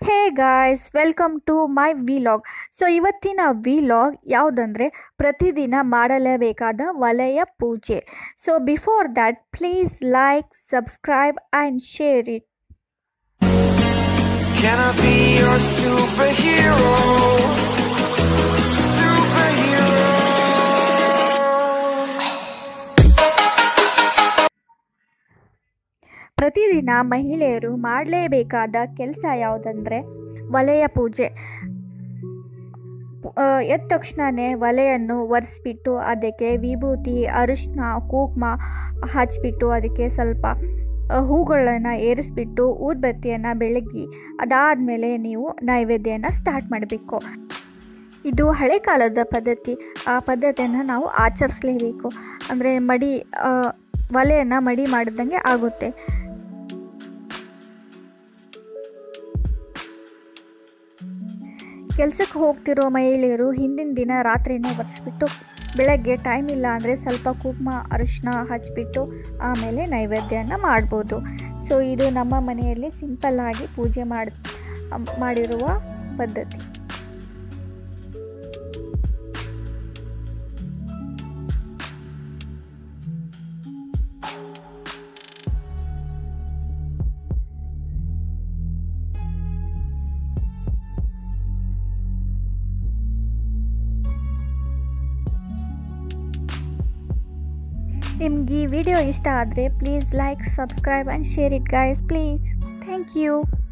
Hey guys, welcome to my vlog. ಇವತ್ತಿನ vlog ಯಾವುದಂದರೆ ಪ್ರತಿದಿನ ಮಾಡಲೇಬೇಕಾದ ವಲಯ ಪೂಜೆ. Before that please like, subscribe and share it. Can I be your superhero? ಪ್ರತಿದಿನ ಮಹಿಳೆಯರು ಮಾಡಲೇಬೇಕಾದ ಕೆಲಸ ಯಾವುದಂದರೆ ವಲಯ ಪೂಜೆ. ಎದ್ದ ತಕ್ಷಣವೇ ಒಲೆಯನ್ನು ಒರೆಸ್ಬಿಟ್ಟು ಅದಕ್ಕೆ ವಿಭೂತಿ, ಅರಿಶಿನ, ಕುಂಕುಮ ಹಚ್ಬಿಟ್ಟು ಅದಕ್ಕೆ ಸ್ವಲ್ಪ ಹೂಗಳನ್ನು ಏರಿಸ್ಬಿಟ್ಟು ಊದುಬತ್ತಿಯನ್ನು ಬೆಳಗಿ ಅದಾದಮೇಲೆ ನೀವು ನೈವೇದ್ಯನ ಸ್ಟಾರ್ಟ್ ಮಾಡಬೇಕು. ಇದು ಹಳೆ ಕಾಲದ ಪದ್ಧತಿ. ಆ ಪದ್ಧತಿಯನ್ನು ನಾವು ಆಚರಿಸಲೇಬೇಕು. ಅಂದರೆ ಒಲೆಯನ್ನು ಮಡಿ ಮಾಡಿದಂಗೆ ಆಗುತ್ತೆ. ಕೆಲಸಕ್ಕೆ ಹೋಗ್ತಿರೋ ಮಹಿಳೆಯರು ಹಿಂದಿನ ದಿನ ರಾತ್ರಿನೇ ಒರೆಸ್ಬಿಟ್ಟು ಬೆಳಗ್ಗೆ ಟೈಮ್ ಇಲ್ಲ ಅಂದರೆ ಸ್ವಲ್ಪ ಕುಂಕುಮ ಅರಿಶಿನ ಹಚ್ಬಿಟ್ಟು ಆಮೇಲೆ ನೈವೇದ್ಯನ ಮಾಡ್ಬೋದು. ಇದು ನಮ್ಮ ಮನೆಯಲ್ಲಿ ಸಿಂಪಲ್ಲಾಗಿ ಪೂಜೆ ಮಾಡಿರುವ ಪದ್ಧತಿ. ನಿಮ್ಗೆ ಈ ವಿಡಿಯೋ ಇಷ್ಟ ಆದರೆ please like, subscribe and share it guys, please. Thank you.